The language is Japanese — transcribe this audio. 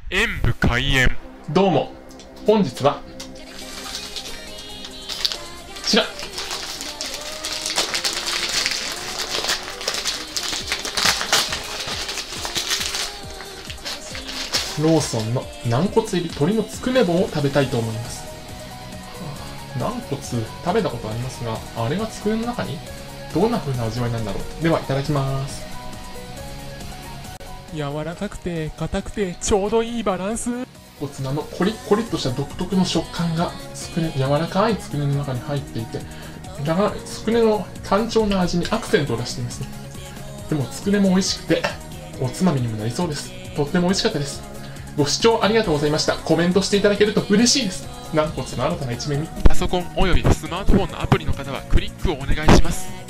演武開演。 どうも、本日はこちらローソンの軟骨入り鶏のつくね棒を食べたいと思います。軟骨食べたことありますが、あれがつくねの中にどんな風な味わいなんだろう。では、いただきます。 柔らかくて硬くてちょうどいいバランス。 こちらのコリッコリッとした独特の食感が柔らかいつくねの中に入っていて、つくねの単調な味にアクセントを出していますね。でもつくねも美味しくておつまみにもなりそうです。とっても美味しかったです。ご視聴ありがとうございました。コメントしていただけると嬉しいです。軟骨の新たな一面にパソコンおよびスマートフォンのアプリの方はクリックをお願いします。